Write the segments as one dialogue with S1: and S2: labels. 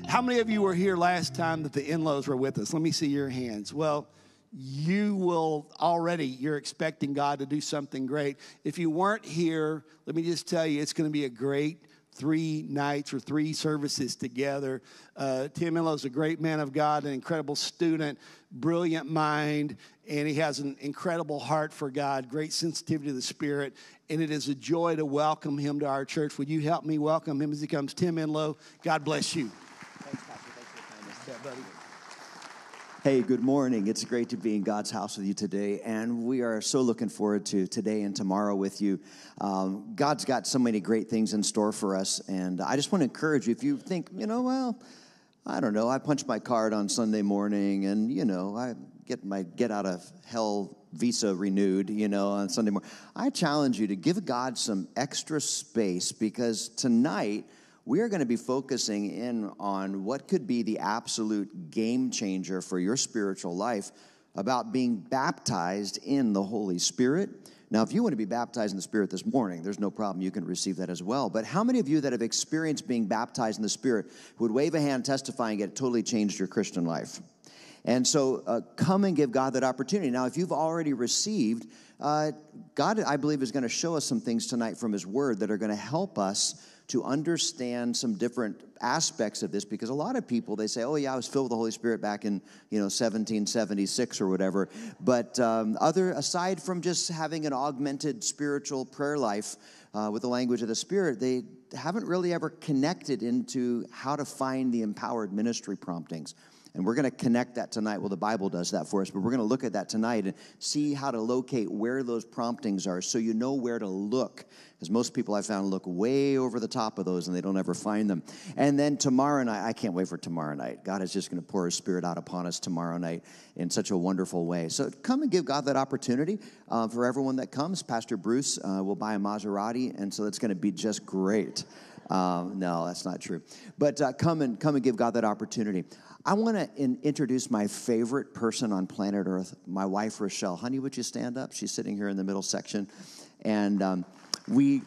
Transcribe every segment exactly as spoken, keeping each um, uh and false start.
S1: How many of you were here last time that the Enloes were with us? Let me see your hands. Well, you will already, you're expecting God to do something great. If you weren't here, let me just tell you, it's going to be a great three nights or three services together. Uh, Tim Enloe is a great man of God, an incredible student, brilliant mind, and he has an incredible heart for God, great sensitivity to the Spirit, and it is a joy to welcome him to our church. Would you help me welcome him as he comes? Tim Enloe, God bless you.
S2: Thanks, Pastor. Thanks for your kindness. Yeah, buddy. Hey, good morning. It's great to be in God's house with you today, and we are so looking forward to today and tomorrow with you. Um, God's got so many great things in store for us, and I just want to encourage you, if you think, you know, well, I don't know, I punch my card on Sunday morning, and, you know, I get my get out of hell visa renewed, you know, on Sunday morning. I challenge you to give God some extra space, because tonight we are going to be focusing in on what could be the absolute game changer for your spiritual life about being baptized in the Holy Spirit. Now, if you want to be baptized in the Spirit this morning, there's no problem. You can receive that as well. But how many of you that have experienced being baptized in the Spirit would wave a hand testifying it totally changed your Christian life? And so uh, come and give God that opportunity. Now, if you've already received, uh, God, I believe, is going to show us some things tonight from His Word that are going to help us to understand some different aspects of this, because a lot of people, they say, oh, yeah, I was filled with the Holy Spirit back in, you know, seventeen seventy-six or whatever. But um, other, aside from just having an augmented spiritual prayer life uh, with the language of the Spirit, they haven't really ever connected into how to find the empowered ministry promptings. And we're going to connect that tonight. Well, the Bible does that for us, but we're going to look at that tonight and see how to locate where those promptings are so you know where to look. Because most people I found look way over the top of those and they don't ever find them. And then tomorrow night, I can't wait for tomorrow night. God is just going to pour His Spirit out upon us tomorrow night in such a wonderful way. So come and give God that opportunity. Uh, for everyone that comes, Pastor Bruce uh, will buy a Maserati, and so it's going to be just great. Um, no, that's not true. But uh, come and come and give God that opportunity. I want to in, introduce my favorite person on planet Earth, my wife, Rochelle. Honey, would you stand up? She's sitting here in the middle section. And um, we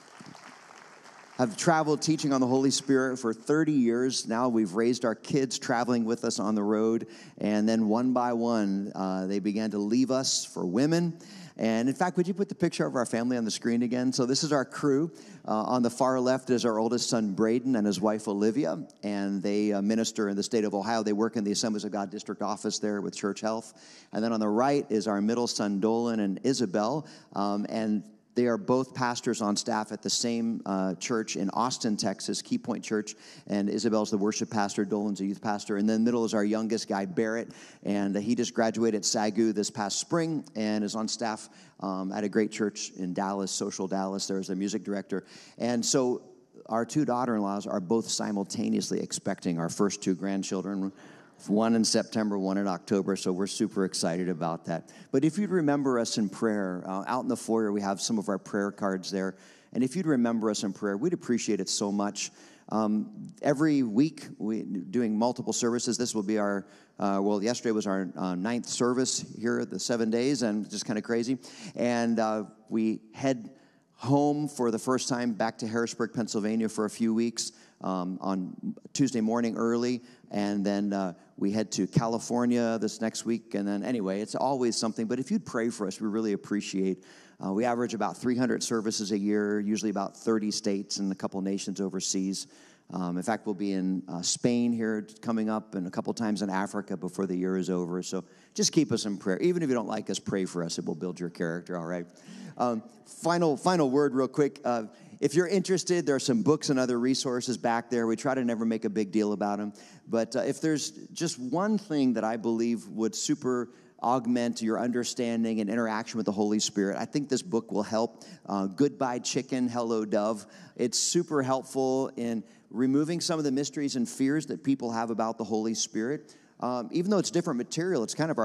S2: have traveled teaching on the Holy Spirit for thirty years. Now we've raised our kids traveling with us on the road. And then one by one, uh, they began to leave us for women. And in fact, would you put the picture of our family on the screen again? So this is our crew. Uh, on the far left is our oldest son, Braden, and his wife, Olivia. And they uh, minister in the state of Ohio. They work in the Assemblies of God district office there with Church Health. And then on the right is our middle son, Dolan and Isabel. Um, and they are both pastors on staff at the same uh, church in Austin, Texas, Key Point Church. And Isabel's the worship pastor. Dolan's a youth pastor. And then middle is our youngest guy, Barrett. And uh, he just graduated SAGU this past spring and is on staff um, at a great church in Dallas, Social Dallas. There's a music director. And so our two daughter-in-laws are both simultaneously expecting our first two grandchildren. One in September, one in October, so we're super excited about that. But if you'd remember us in prayer, uh, out in the foyer we have some of our prayer cards there. And if you'd remember us in prayer, we'd appreciate it so much. Um, every week, we're doing multiple services. This will be our, uh, well, yesterday was our uh, ninth service here at the seven days, and just kind of crazy. And uh, we head home for the first time back to Harrisburg, Pennsylvania for a few weeks um, on Tuesday morning early. And then uh, we head to California this next week. And then anyway, it's always something. But if you'd pray for us, we really appreciate. Uh, we average about three hundred services a year, usually about thirty states and a couple nations overseas. Um, in fact, we'll be in uh, Spain here coming up and a couple times in Africa before the year is over. So just keep us in prayer. Even if you don't like us, pray for us. It will build your character, all right? Um, final, final word real quick. Uh, If you're interested, there are some books and other resources back there. We try to never make a big deal about them. But uh, if there's just one thing that I believe would super augment your understanding and interaction with the Holy Spirit, I think this book will help. Uh, Goodbye Chicken, Hello Dove. It's super helpful in removing some of the mysteries and fears that people have about the Holy Spirit. Um, even though it's different material, it's kind of our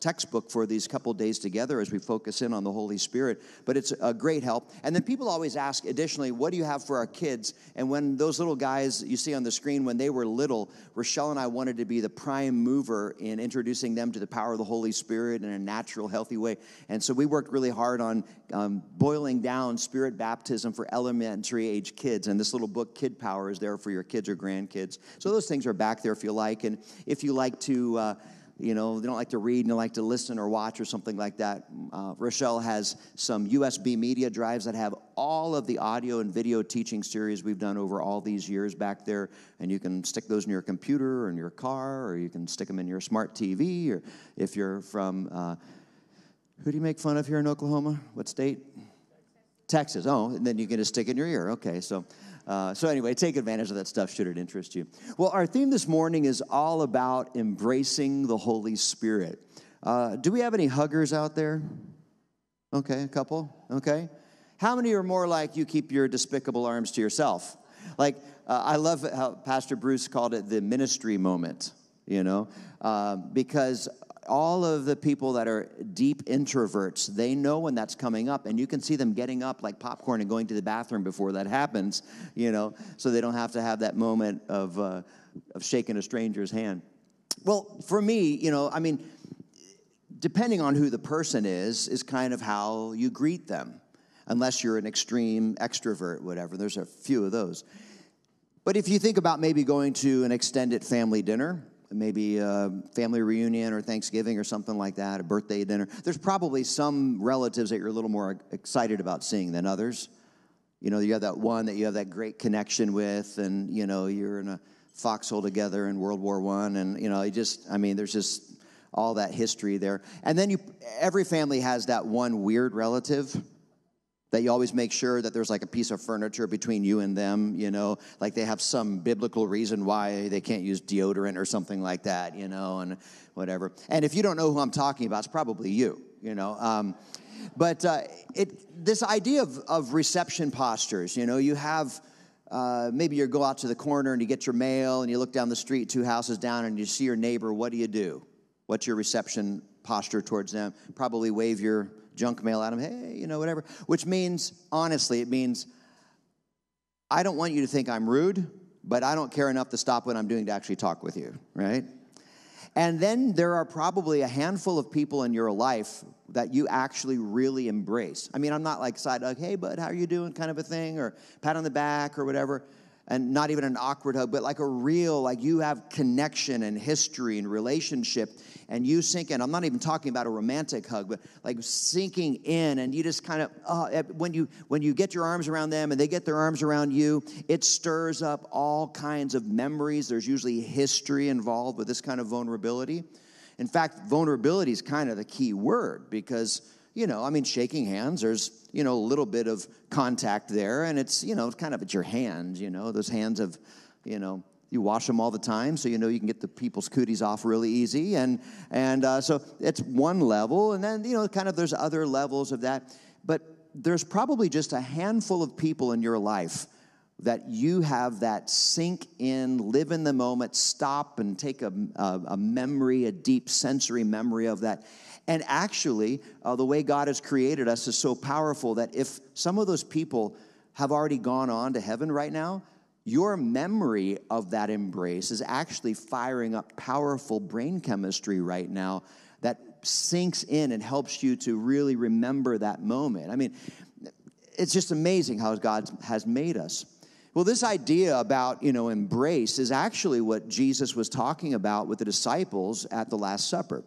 S2: textbook for these couple days together as we focus in on the Holy Spirit. But it's a great help. And then people always ask, additionally, what do you have for our kids? And when those little guys you see on the screen, when they were little, Rochelle and I wanted to be the prime mover in introducing them to the power of the Holy Spirit in a natural, healthy way. And so we worked really hard on um, boiling down Spirit baptism for elementary age kids. And this little book, Kid Power, is there for your kids or grandkids. So those things are back there if you like. And if you like to, uh, you know, they don't like to read and you like to listen or watch or something like that, uh, Rochelle has some U S B media drives that have all of the audio and video teaching series we've done over all these years back there. And you can stick those in your computer or in your car, or you can stick them in your smart T V, or if you're from, uh, who do you make fun of here in Oklahoma? What state? Texas. Oh, and then you can just stick it in your ear. Okay, so... Uh, so anyway, take advantage of that stuff should it interest you. Well, our theme this morning is all about embracing the Holy Spirit. Uh, do we have any huggers out there? Okay, a couple. Okay. How many are more like you keep your despicable arms to yourself? Like, uh, I love how Pastor Bruce called it the ministry moment, you know, uh, because all of the people that are deep introverts, they know when that's coming up, and you can see them getting up like popcorn and going to the bathroom before that happens, you know, so they don't have to have that moment of uh, of shaking a stranger's hand. Well, for me, you know, I mean, depending on who the person is, is kind of how you greet them, unless you're an extreme extrovert, whatever. There's a few of those. But if you think about maybe going to an extended family dinner, maybe a family reunion or Thanksgiving or something like that, a birthday dinner, there's probably some relatives that you're a little more excited about seeing than others. You know, you have that one that you have that great connection with, and, you know, you're in a foxhole together in World War One, and, you know, you just, I mean, there's just all that history there. And then you, every family has that one weird relative that you always make sure that there's like a piece of furniture between you and them, you know, like they have some biblical reason why they can't use deodorant or something like that, you know, and whatever. And if you don't know who I'm talking about, it's probably you, you know. Um, but uh, it this idea of, of reception postures, you know, you have, uh, maybe you go out to the corner and you get your mail and you look down the street two houses down and you see your neighbor. What do you do? What's your reception posture towards them? Probably wave your junk mail at them, hey, you know, whatever, which means, honestly, it means, I don't want you to think I'm rude, but I don't care enough to stop what I'm doing to actually talk with you, right? And then there are probably a handful of people in your life that you actually really embrace. I mean, I'm not like side hug, hey, bud, how are you doing, kind of a thing, or pat on the back or whatever, and not even an awkward hug, but like a real, like you have connection and history and relationship, and you sink in. I'm not even talking about a romantic hug, but like sinking in, and you just kind of, uh, when you when you get your arms around them and they get their arms around you, it stirs up all kinds of memories. There's usually history involved with this kind of vulnerability. In fact, vulnerability is kind of the key word because, you know, I mean, shaking hands, there's, you know, a little bit of contact there, and it's, you know, kind of at your hands, you know, those hands of, you know, you wash them all the time, so you know you can get the people's cooties off really easy, and and uh, so it's one level, and then, you know, kind of there's other levels of that, but there's probably just a handful of people in your life that you have that sink in, live in the moment, stop and take a, a, a memory, a deep sensory memory of that. And actually, uh, the way God has created us is so powerful that if some of those people have already gone on to heaven right now, your memory of that embrace is actually firing up powerful brain chemistry right now that sinks in and helps you to really remember that moment. I mean, it's just amazing how God has made us. Well, this idea about, you know, embrace is actually what Jesus was talking about with the disciples at the Last Supper.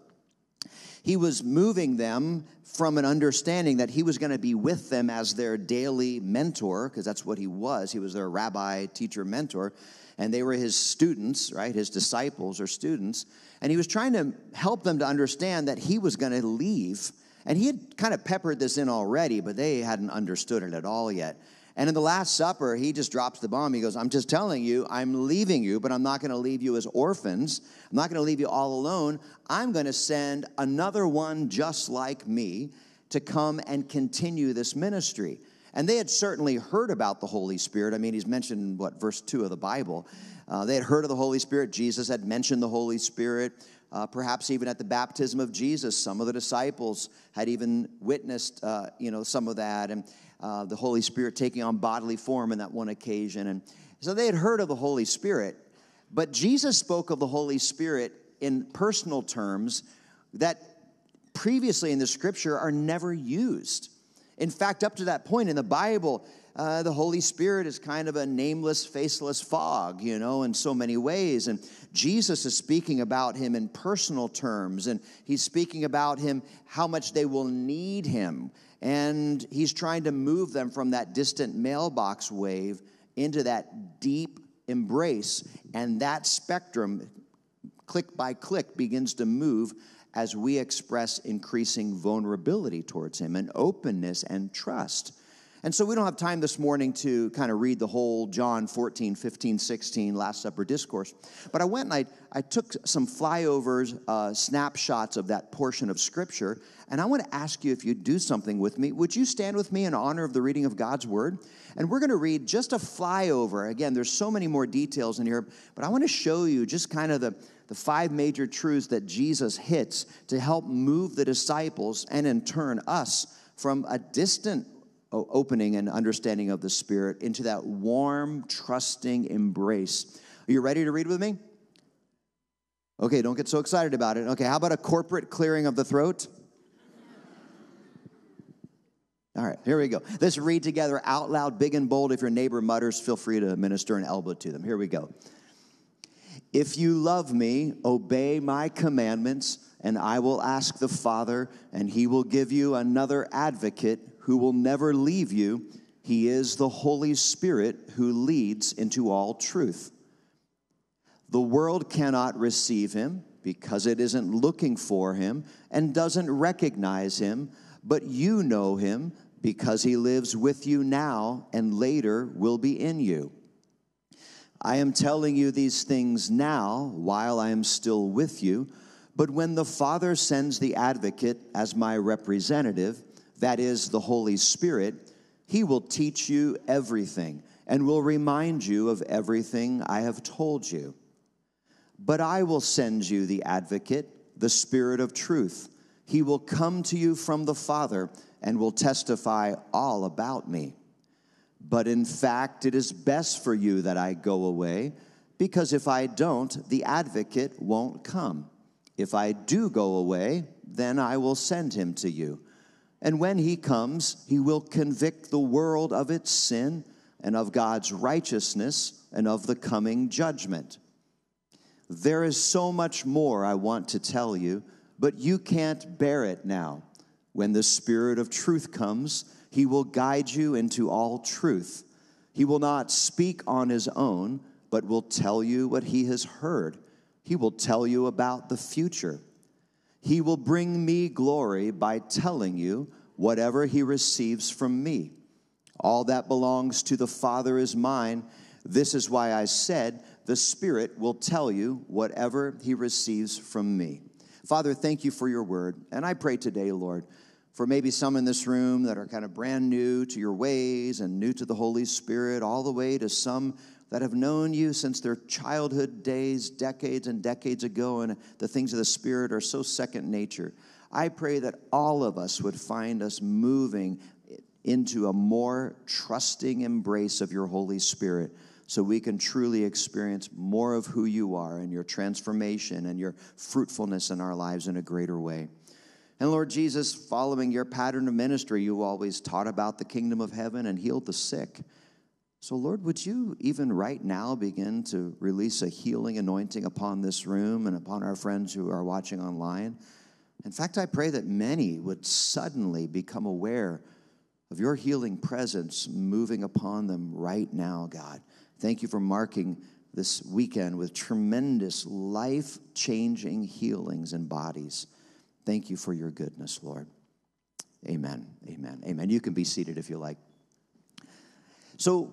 S2: He was moving them from an understanding that he was going to be with them as their daily mentor, because that's what he was. He was their rabbi, teacher, mentor, and they were his students, right, his disciples or students. And he was trying to help them to understand that he was going to leave. And he had kind of peppered this in already, but they hadn't understood it at all yet. And in the Last Supper, he just drops the bomb. He goes, I'm just telling you, I'm leaving you, but I'm not going to leave you as orphans. I'm not going to leave you all alone. I'm going to send another one just like me to come and continue this ministry. And they had certainly heard about the Holy Spirit. I mean, he's mentioned, what, verse two of the Bible. Uh, they had heard of the Holy Spirit. Jesus had mentioned the Holy Spirit. Uh, perhaps even at the baptism of Jesus, some of the disciples had even witnessed, uh, you know, some of that, and uh, the Holy Spirit taking on bodily form in that one occasion. And so they had heard of the Holy Spirit, but Jesus spoke of the Holy Spirit in personal terms that previously in the Scripture are never used. In fact, up to that point in the Bible, Uh, the Holy Spirit is kind of a nameless, faceless fog, you know, in so many ways. And Jesus is speaking about him in personal terms, and he's speaking about him, how much they will need him. And he's trying to move them from that distant mailbox wave into that deep embrace. And that spectrum, click by click, begins to move as we express increasing vulnerability towards him and openness and trust. And so we don't have time this morning to kind of read the whole John fourteen, fifteen, sixteen Last Supper discourse. But I went and I, I took some flyovers, uh, snapshots of that portion of Scripture. And I want to ask you if you'd do something with me. Would you stand with me in honor of the reading of God's Word? And we're going to read just a flyover. Again, there's so many more details in here. But I want to show you just kind of the, the five major truths that Jesus hits to help move the disciples and in turn us from a distant opening and understanding of the Spirit into that warm, trusting embrace. Are you ready to read with me? Okay, don't get so excited about it. Okay, how about a corporate clearing of the throat? All right, here we go. Let's read together out loud, big and bold. If your neighbor mutters, feel free to minister an elbow to them. Here we go. If you love me, obey my commandments, and I will ask the Father, and he will give you another advocate who will never leave you. He is the Holy Spirit who leads into all truth. The world cannot receive him because it isn't looking for him and doesn't recognize him, but you know him because he lives with you now and later will be in you. I am telling you these things now while I am still with you, but when the Father sends the advocate as my representative, that is the Holy Spirit, he will teach you everything and will remind you of everything I have told you. But I will send you the advocate, the Spirit of truth. He will come to you from the Father and will testify all about me. But in fact, it is best for you that I go away, because if I don't, the advocate won't come. If I do go away, then I will send him to you. And when he comes, he will convict the world of its sin and of God's righteousness and of the coming judgment. There is so much more I want to tell you, but you can't bear it now. When the Spirit of truth comes, he will guide you into all truth. He will not speak on his own, but will tell you what he has heard. He will tell you about the future. He will bring me glory by telling you whatever he receives from me. All that belongs to the Father is mine. This is why I said, the Spirit will tell you whatever he receives from me. Father, thank you for your word. And I pray today, Lord, for maybe some in this room that are kind of brand new to your ways and new to the Holy Spirit, all the way to some that have known you since their childhood days, decades and decades ago, and the things of the Spirit are so second nature. I pray that all of us would find us moving into a more trusting embrace of your Holy Spirit, so we can truly experience more of who you are and your transformation and your fruitfulness in our lives in a greater way. And Lord Jesus, following your pattern of ministry, you always taught about the kingdom of heaven and healed the sick. So, Lord, would you even right now begin to release a healing anointing upon this room and upon our friends who are watching online? In fact, I pray that many would suddenly become aware of your healing presence moving upon them right now, God. Thank you for marking this weekend with tremendous life-changing healings in bodies. Thank you for your goodness, Lord. Amen, amen, amen. You can be seated if you like. So,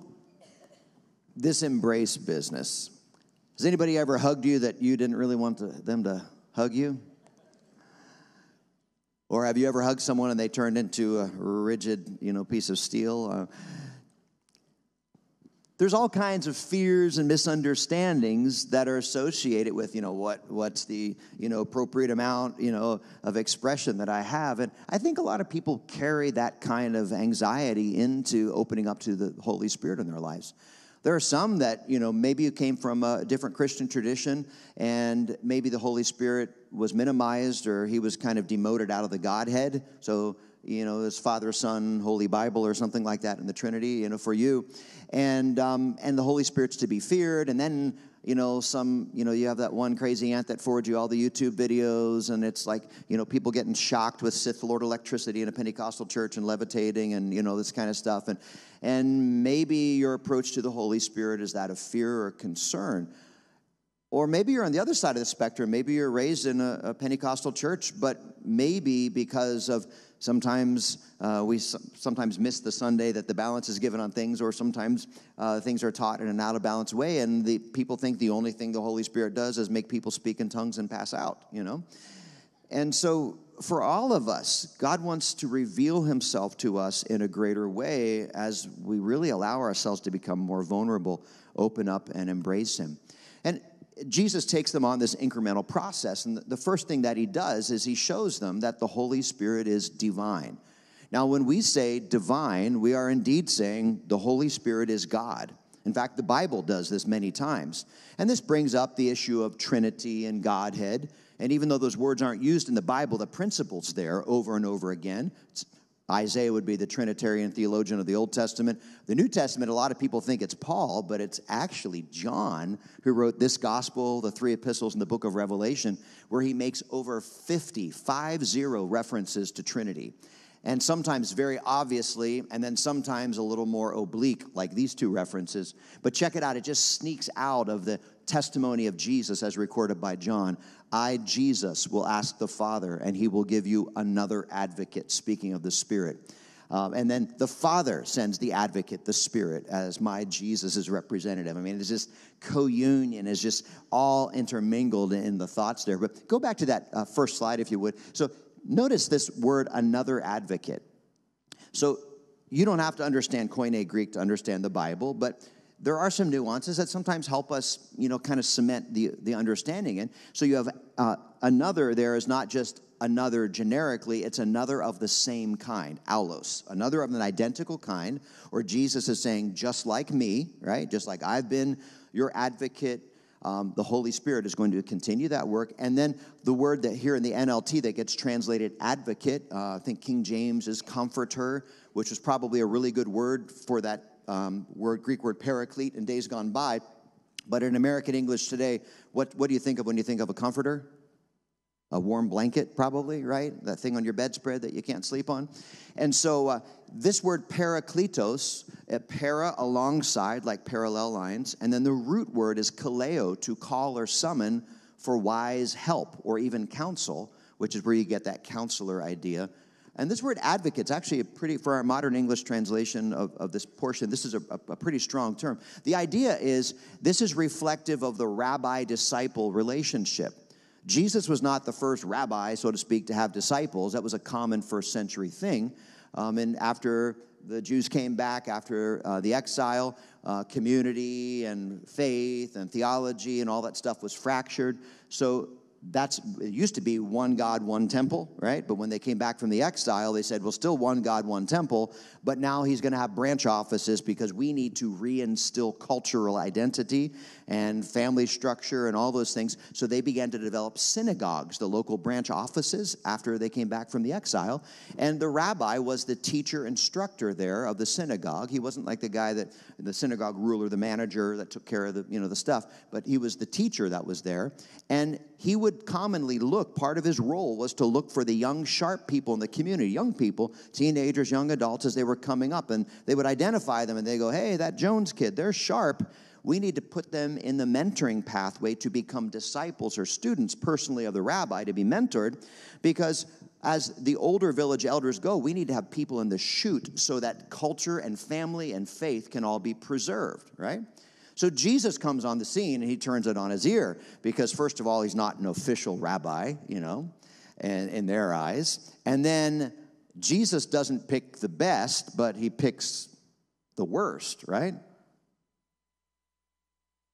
S2: this embrace business. Has anybody ever hugged you that you didn't really want to, them to hug you? Or have you ever hugged someone and they turned into a rigid, you know, piece of steel? Uh, there's all kinds of fears and misunderstandings that are associated with, you know, what what's the, you know, appropriate amount, you know, of expression that I have. And I think a lot of people carry that kind of anxiety into opening up to the Holy Spirit in their lives. There are some that, you know, maybe you came from a different Christian tradition and maybe the Holy Spirit was minimized or he was kind of demoted out of the Godhead. So, you know, it's Father, Son, Holy Bible or something like that in the Trinity, you know, for you. And um, and the Holy Spirit's to be feared. And then, you know, some, you know, you have that one crazy aunt that forwards you all the YouTube videos, and it's like, you know, people getting shocked with Sith Lord electricity in a Pentecostal church and levitating and, you know, this kind of stuff. And and maybe your approach to the Holy Spirit is that of fear or concern. Or maybe you're on the other side of the spectrum. Maybe you're raised in a, a Pentecostal church, but maybe because of sometimes uh, we s- sometimes miss the Sunday that the balance is given on things, or sometimes uh, things are taught in an out-of-balance way, and the people think the only thing the Holy Spirit does is make people speak in tongues and pass out, you know? And so for all of us, God wants to reveal himself to us in a greater way as we really allow ourselves to become more vulnerable, open up, and embrace him. And Jesus takes them on this incremental process, and the first thing that he does is he shows them that the Holy Spirit is divine. Now, when we say divine, we are indeed saying the Holy Spirit is God. In fact, the Bible does this many times. And this brings up the issue of Trinity and Godhead. And even though those words aren't used in the Bible, the principle's there over and over again. It's Isaiah would be the Trinitarian theologian of the Old Testament. The New Testament, a lot of people think it's Paul, but it's actually John who wrote this gospel, the three epistles, and the book of Revelation, where he makes over fifty, five zero references to Trinity. And sometimes very obviously, and then sometimes a little more oblique, like these two references. But check it out, it just sneaks out of the testimony of Jesus as recorded by John. I, Jesus, will ask the Father, and he will give you another advocate, speaking of the Spirit. Um, and then the Father sends the advocate, the Spirit, as my Jesus' representative. I mean, it's just co-union, is just all intermingled in the thoughts there. But go back to that uh, first slide, if you would. So notice this word, another advocate. So you don't have to understand Koine Greek to understand the Bible, but there are some nuances that sometimes help us, you know, kind of cement the, the understanding. And so you have uh, another there is not just another generically, it's another of the same kind, aulos, another of an identical kind, or Jesus is saying, just like me, right? Just like I've been your advocate, um, the Holy Spirit is going to continue that work. And then the word that here in the N L T that gets translated advocate, uh, I think King James is comforter, which is probably a really good word for that Um, word, Greek word paraclete in days gone by. But in American English today, what, what do you think of when you think of a comforter? A warm blanket, probably, right? That thing on your bedspread that you can't sleep on. And so uh, this word parakletos, uh, para alongside, like parallel lines, and then the root word is kaleo, to call or summon for wise help or even counsel, which is where you get that counselor idea. And this word advocate's actually a pretty, for our modern English translation of, of this portion, this is a, a pretty strong term. The idea is this is reflective of the rabbi-disciple relationship. Jesus was not the first rabbi, so to speak, to have disciples. That was a common first century thing. Um, and after the Jews came back, after uh, the exile, uh, community and faith and theology and all that stuff was fractured. So That's, it used to be one God, one temple, right? But when they came back from the exile, they said, well, still one God, one temple, but now he's going to have branch offices because we need to reinstill cultural identity and family structure and all those things. So they began to develop synagogues, the local branch offices, after they came back from the exile. And the rabbi was the teacher instructor there of the synagogue. He wasn't like the guy that, the synagogue ruler, the manager that took care of the, you know, the stuff, but he was the teacher that was there. And he would commonly look, part of his role was to look for the young, sharp people in the community, young people, teenagers, young adults, as they were coming up. And they would identify them and they go, hey, that Jones kid, they're sharp. We need to put them in the mentoring pathway to become disciples or students personally of the rabbi, to be mentored, because as the older village elders go, we need to have people in the chute so that culture and family and faith can all be preserved, right? So Jesus comes on the scene and he turns it on his ear because, first of all, he's not an official rabbi, you know, and in their eyes. And then Jesus doesn't pick the best, but he picks the worst, right?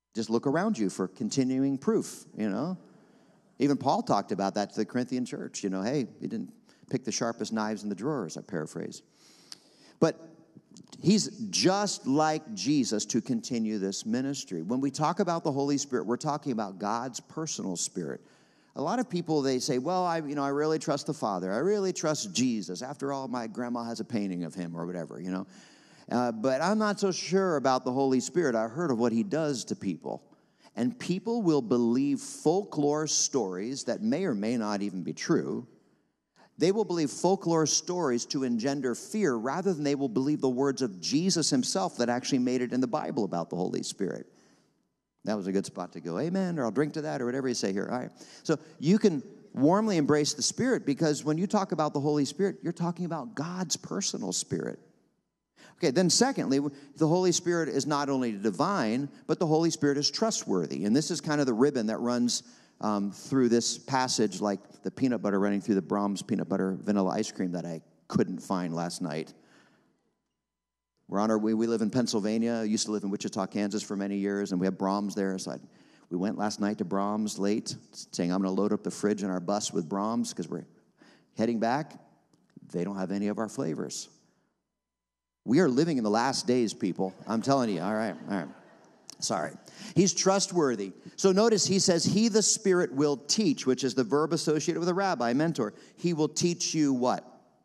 S2: Just look around you for continuing proof, you know. Even Paul talked about that to the Corinthian church. You know, hey, you didn't pick the sharpest knives in the drawers, I paraphrase. But he's just like Jesus to continue this ministry. When we talk about the Holy Spirit, we're talking about God's personal Spirit. A lot of people, they say, well, I, you know, I really trust the Father. I really trust Jesus. After all, my grandma has a painting of him or whatever, you know. Uh, but I'm not so sure about the Holy Spirit. I heard of what he does to people. And people will believe folklore stories that may or may not even be true. They will believe folklore stories to engender fear rather than they will believe the words of Jesus himself that actually made it in the Bible about the Holy Spirit. That was a good spot to go, amen, or I'll drink to that, or whatever you say here. All right. So you can warmly embrace the Spirit because when you talk about the Holy Spirit, you're talking about God's personal Spirit. Okay, then secondly, the Holy Spirit is not only divine, but the Holy Spirit is trustworthy. And this is kind of the ribbon that runs um, through this passage like the peanut butter running through the Brahms peanut butter vanilla ice cream that I couldn't find last night. We're on our way. We live in Pennsylvania. I used to live in Wichita, Kansas for many years, and we have Brahms there. So I, we went last night to Brahms late, saying I'm going to load up the fridge in our bus with Brahms because we're heading back. They don't have any of our flavors. We are living in the last days, people. I'm telling you. All right, all right. Sorry. He's trustworthy. So notice he says, he, the Spirit, will teach, which is the verb associated with a rabbi, mentor. He will teach you what?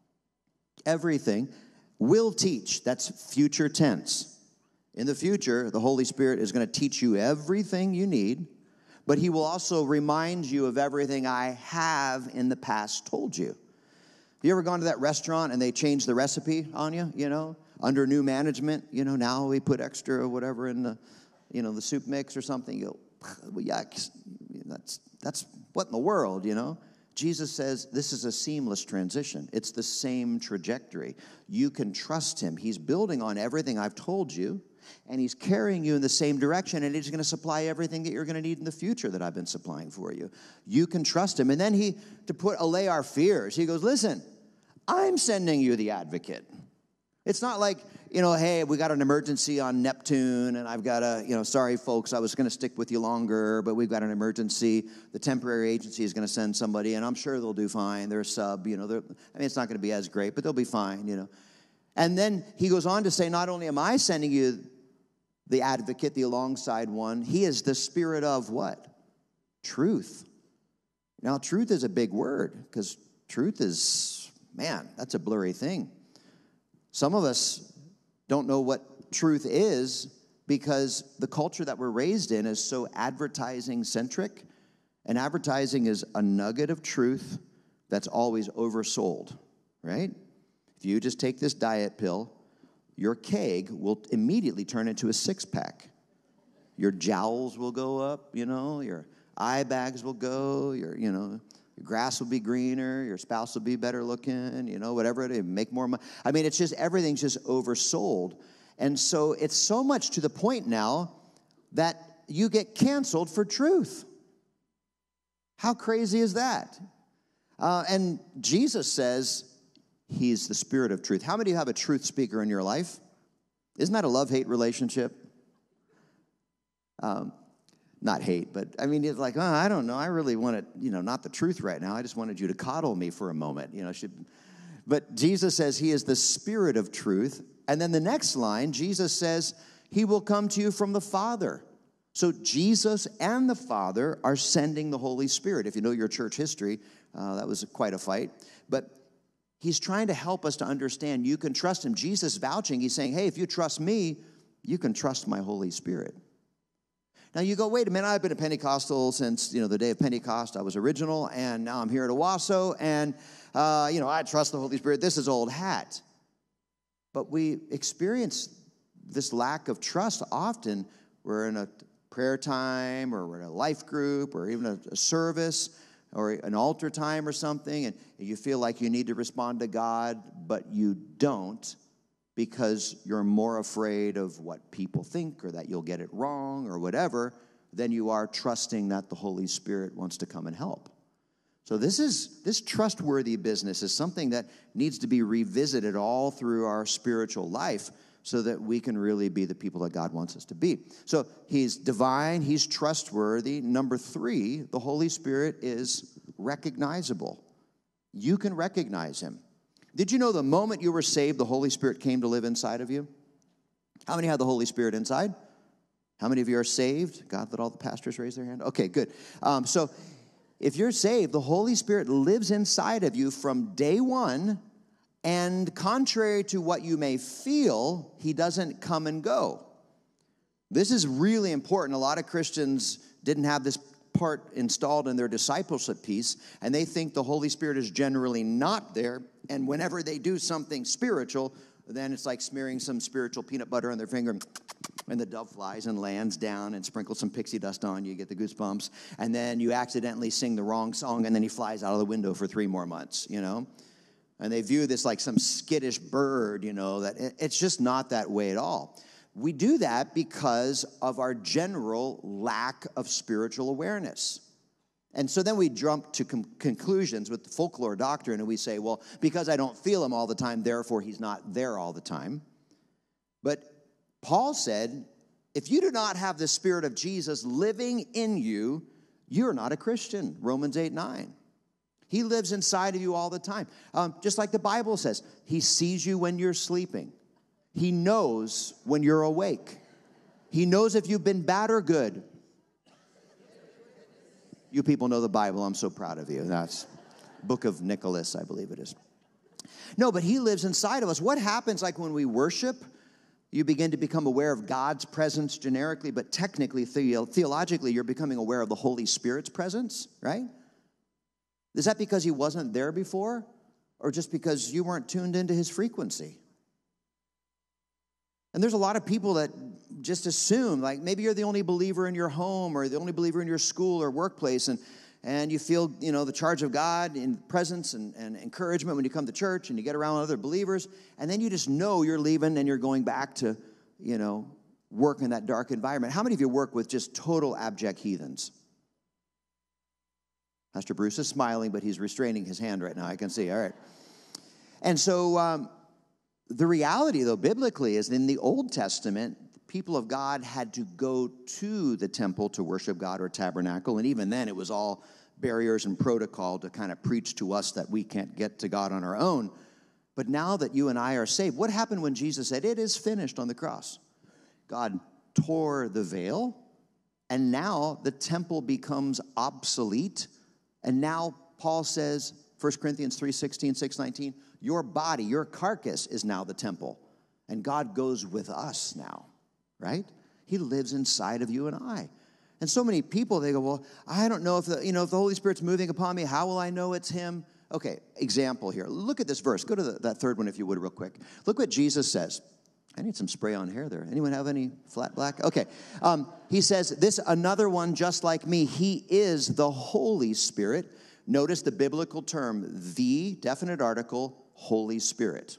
S2: Everything. Will teach. That's future tense. In the future, the Holy Spirit is going to teach you everything you need, but he will also remind you of everything I have in the past told you. You ever gone to that restaurant and they changed the recipe on you, you know? Under new management, you know, now we put extra or whatever in the, you know, the soup mix or something. You go, well, yuck. That's, that's what in the world, you know? Jesus says this is a seamless transition. It's the same trajectory. You can trust him. He's building on everything I've told you, and he's carrying you in the same direction, and he's going to supply everything that you're going to need in the future that I've been supplying for you. You can trust him. And then he, to put allay our fears, he goes, listen, I'm sending you the advocate. It's not like, you know, hey, we got an emergency on Neptune, and I've got a, you know, sorry, folks, I was going to stick with you longer, but we've got an emergency. The temporary agency is going to send somebody, and I'm sure they'll do fine. They're a sub, you know. They're, I mean, it's not going to be as great, but they'll be fine, you know. And then he goes on to say, not only am I sending you the advocate, the alongside one, he is the Spirit of what? Truth. Now, truth is a big word, because truth is, man, that's a blurry thing. Some of us don't know what truth is because the culture that we're raised in is so advertising-centric, and advertising is a nugget of truth that's always oversold, right? If you just take this diet pill, your keg will immediately turn into a six-pack. Your jowls will go up, you know, your eye bags will go, your, you know, your grass will be greener, your spouse will be better looking, you know, whatever it is, make more money. I mean, it's just, everything's just oversold. And so it's so much to the point now that you get canceled for truth. How crazy is that? Uh, and Jesus says he's the Spirit of truth. How many of you have a truth speaker in your life? Isn't that a love-hate relationship? Um Not hate, but I mean, it's like, oh, I don't know. I really wanted, you know, not the truth right now. I just wanted you to coddle me for a moment, you know. Should, but Jesus says he is the Spirit of truth. And then the next line, Jesus says he will come to you from the Father. So Jesus and the Father are sending the Holy Spirit. If you know your church history, uh, that was quite a fight. But he's trying to help us to understand you can trust him. Jesus vouching, he's saying, hey, if you trust me, you can trust my Holy Spirit. Now you go, wait a minute, I've been a Pentecostal since, you know, the day of Pentecost. I was original, and now I'm here at Owasso, and, uh, you know, I trust the Holy Spirit. This is old hat. But we experience this lack of trust often. We're in a prayer time, or we're in a life group, or even a, a service, or an altar time or something, and you feel like you need to respond to God, but you don't, because you're more afraid of what people think or that you'll get it wrong or whatever than you are trusting that the Holy Spirit wants to come and help. So this is this trustworthy business is something that needs to be revisited all through our spiritual life so that we can really be the people that God wants us to be. So he's divine, he's trustworthy. Number three, the Holy Spirit is recognizable. You can recognize him. Did you know the moment you were saved, the Holy Spirit came to live inside of you? How many have the Holy Spirit inside? How many of you are saved? God, let all the pastors raise their hand. Okay, good. Um, so if you're saved, the Holy Spirit lives inside of you from day one. And contrary to what you may feel, he doesn't come and go. This is really important. A lot of Christians didn't have this part installed in their discipleship piece, and they think the Holy Spirit is generally not there. And whenever they do something spiritual, then it's like smearing some spiritual peanut butter on their finger, and the dove flies and lands down and sprinkles some pixie dust on you, you get the goosebumps. And then you accidentally sing the wrong song, and then he flies out of the window for three more months, you know? And they view this like some skittish bird, you know, that it's just not that way at all. We do that because of our general lack of spiritual awareness. And so then we jump to com- conclusions with the folklore doctrine, and we say, well, because I don't feel him all the time, therefore he's not there all the time. But Paul said, if you do not have the Spirit of Jesus living in you, you're not a Christian, Romans eight nine. He lives inside of you all the time. Um, just like the Bible says, he sees you when you're sleeping. He knows when you're awake. He knows if you've been bad or good. You people know the Bible. I'm so proud of you. That's Book of Nicholas, I believe it is. No, but he lives inside of us. What happens like when we worship? You begin to become aware of God's presence generically, but technically, the- theologically, you're becoming aware of the Holy Spirit's presence, right? Is that because he wasn't there before, or just because you weren't tuned into his frequency? And there's a lot of people that just assume, like maybe you're the only believer in your home or the only believer in your school or workplace, and, and you feel, you know, the charge of God in presence and, and encouragement when you come to church and you get around other believers, and then you just know you're leaving and you're going back to, you know, work in that dark environment. How many of you work with just total abject heathens? Pastor Bruce is smiling, but he's restraining his hand right now. I can see. All right. And so um, the reality, though, biblically, is in the Old Testament, the people of God had to go to the temple to worship God or tabernacle. And even then, it was all barriers and protocol to kind of preach to us that we can't get to God on our own. But now that you and I are saved, what happened when Jesus said, "It is finished" on the cross? God tore the veil, and now the temple becomes obsolete. And now Paul says, First Corinthians three sixteen, six nineteen, your body, your carcass is now the temple. And God goes with us now, right? He lives inside of you and I. And so many people, they go, well, I don't know if the, you know, if the Holy Spirit's moving upon me, how will I know it's him? Okay, example here. Look at this verse. Go to the, that third one if you would real quick. Look what Jesus says. I need some spray on hair there. Anyone have any flat black? Okay. Um, he says, this another one just like me. He is the Holy Spirit. Notice the biblical term, the definite article, Holy Spirit.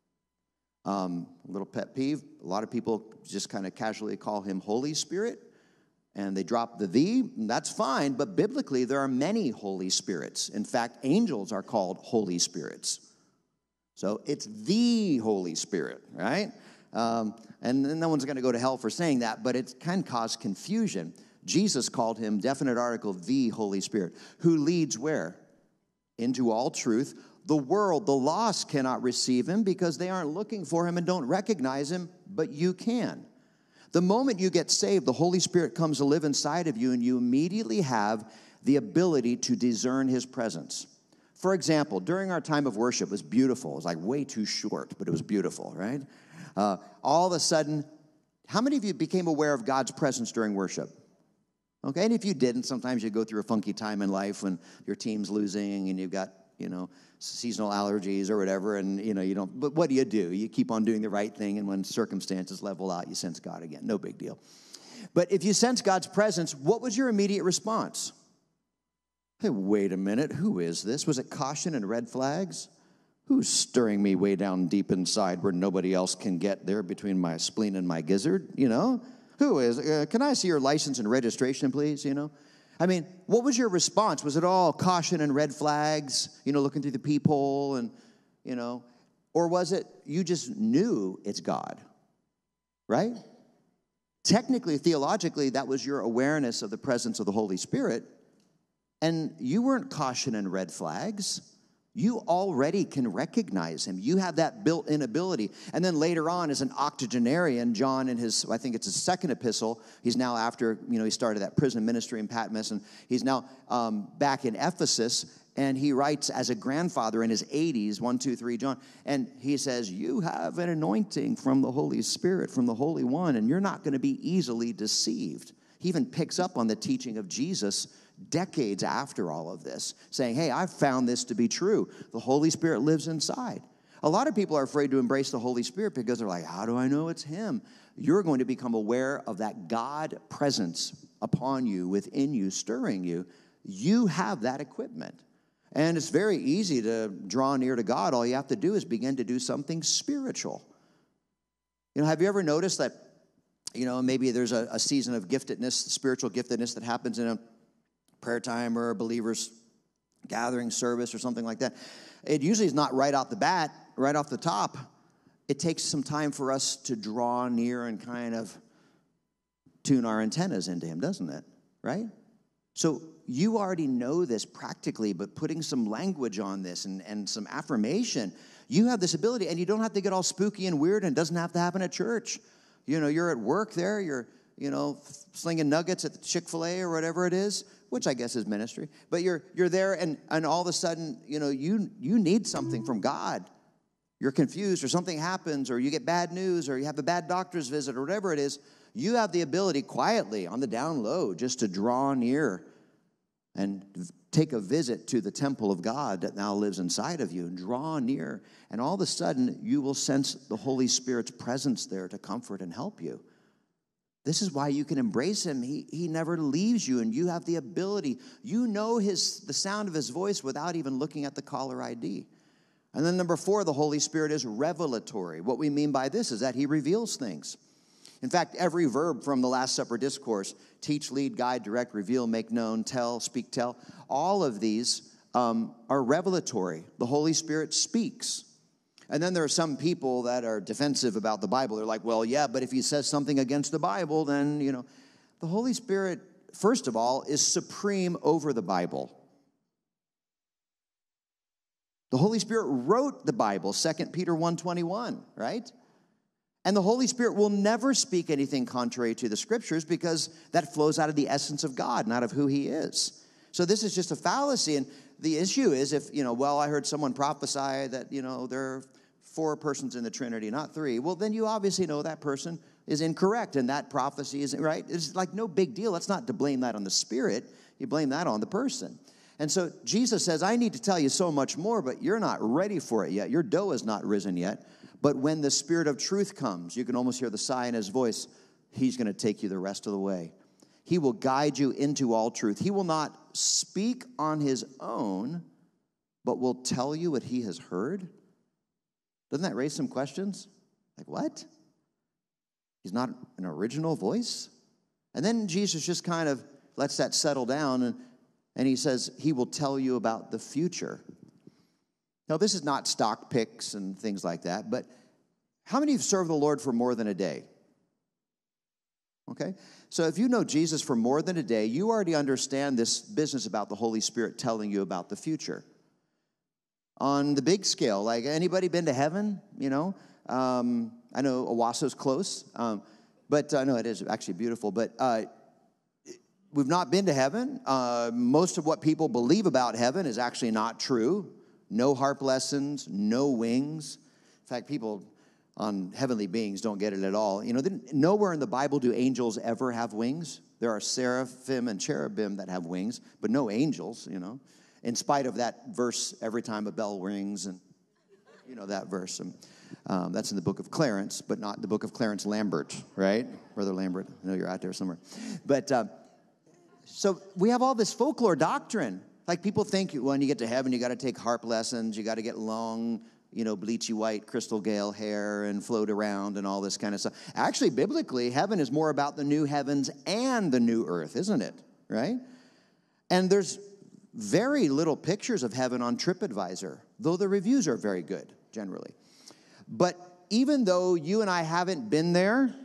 S2: Um, a little pet peeve. A lot of people just kind of casually call him Holy Spirit, and they drop the the. That's fine, but biblically there are many Holy Spirits. In fact, angels are called Holy Spirits. So it's the Holy Spirit, right? Um, and no one's going to go to hell for saying that, but it can cause confusion. Jesus called him, definite article, the Holy Spirit, who leads where? Into all truth. The world, the lost, cannot receive him because they aren't looking for him and don't recognize him, but you can. The moment you get saved, the Holy Spirit comes to live inside of you, and you immediately have the ability to discern his presence. For example, during our time of worship, it was beautiful. It was like way too short, but it was beautiful, right? Uh, all of a sudden, how many of you became aware of God's presence during worship? Okay, and if you didn't, sometimes you go through a funky time in life when your team's losing and you've got, you know, seasonal allergies or whatever, and, you know, you don't, but what do you do? You keep on doing the right thing, and when circumstances level out, you sense God again. No big deal. But if you sense God's presence, what was your immediate response? Hey, wait a minute, who is this? Was it caution and red flags? Who's stirring me way down deep inside where nobody else can get there between my spleen and my gizzard, you know? Who is, uh, can I see your license and registration, please, you know? I mean, what was your response? Was it all caution and red flags, you know, looking through the peephole and, you know? Or was it you just knew it's God? right? Technically, theologically, that was your awareness of the presence of the Holy Spirit. And you weren't caution and red flags. You already can recognize him. You have that built-in ability. And then later on, as an octogenarian, John in his, I think it's his second epistle, he's now after, you know, he started that prison ministry in Patmos, and he's now um, back in Ephesus, and he writes as a grandfather in his eighties, one, two, three, John, and he says, you have an anointing from the Holy Spirit, from the Holy One, and you're not going to be easily deceived. He even picks up on the teaching of Jesus decades after all of this, saying, hey, I've found this to be true. The Holy Spirit lives inside. A lot of people are afraid to embrace the Holy Spirit because they're like, how do I know it's him? You're going to become aware of that God presence upon you, within you, stirring you. You have that equipment. And it's very easy to draw near to God. All you have to do is begin to do something spiritual. You know, have you ever noticed that, you know, maybe there's a, a season of giftedness, spiritual giftedness that happens in a prayer time or a believer's gathering service or something like that? It usually is not right out the bat, right off the top. It takes some time for us to draw near and kind of tune our antennas into him, doesn't it? Right? So you already know this practically, but putting some language on this and, and some affirmation, you have this ability, and you don't have to get all spooky and weird, and it doesn't have to happen at church. You know, you're at work there, you're, you know, slinging nuggets at the Chick-fil-A or whatever it is, which I guess is ministry. But you're you're there, and, and all of a sudden, you know, you you need something from God. You're confused, or something happens, or you get bad news, or you have a bad doctor's visit, or whatever it is. You have the ability quietly, on the down low, just to draw near and take a visit to the temple of God that now lives inside of you, and draw near. And all of a sudden, you will sense the Holy Spirit's presence there to comfort and help you. This is why you can embrace him. He, he never leaves you, and you have the ability. You know his the sound of his voice without even looking at the caller I D. And then number four, the Holy Spirit is revelatory. What we mean by this is that he reveals things. In fact, every verb from the Last Supper discourse, teach, lead, guide, direct, reveal, make known, tell, speak, tell, all of these um, are revelatory. The Holy Spirit speaks. And then there are some people that are defensive about the Bible. They're like, well, yeah, but if he says something against the Bible, then, you know. The Holy Spirit, first of all, is supreme over the Bible. The Holy Spirit wrote the Bible, Second Peter one twenty-one, right? And the Holy Spirit will never speak anything contrary to the Scriptures, because that flows out of the essence of God, not of who he is. So this is just a fallacy. And the issue is if, you know, well, I heard someone prophesy that, you know, there are four persons in the Trinity, not three. Well, then you obviously know that person is incorrect, and that prophecy isn't right. It's like no big deal. That's not to blame that on the Spirit. You blame that on the person. And so Jesus says, I need to tell you so much more, but you're not ready for it yet. Your dough has not risen yet. But when the Spirit of truth comes, you can almost hear the sigh in his voice. He's going to take you the rest of the way. He will guide you into all truth. He will not speak on his own, but will tell you what he has heard. Doesn't that raise some questions? Like, what? He's not an original voice? And then Jesus just kind of lets that settle down, and, and he says he will tell you about the future. Now, this is not stock picks and things like that, but how many have served the Lord for more than a day? Okay? So if you know Jesus for more than a day, you already understand this business about the Holy Spirit telling you about the future. On the big scale, like anybody been to heaven? You know, um, I know Owaso's close, um, but I uh, know it is actually beautiful, but uh, we've not been to heaven. Uh, most of what people believe about heaven is actually not true. No harp lessons, no wings. In fact, people on heavenly beings don't get it at all. You know, nowhere in the Bible do angels ever have wings. There are seraphim and cherubim that have wings, but no angels, you know, in spite of that verse, every time a bell rings, and you know that verse. And, um, that's in the book of Clarence, but not the book of Clarence Lambert, right? Brother Lambert, I know you're out there somewhere. But uh, so we have all this folklore doctrine. Like people think when you get to heaven, you got to take harp lessons, you got to get long, you know, bleachy white crystal gale hair and float around and all this kind of stuff. Actually, biblically, heaven is more about the new heavens and the new earth, isn't it? Right? And there's very little pictures of heaven on TripAdvisor, though the reviews are very good, generally. But even though you and I haven't been there,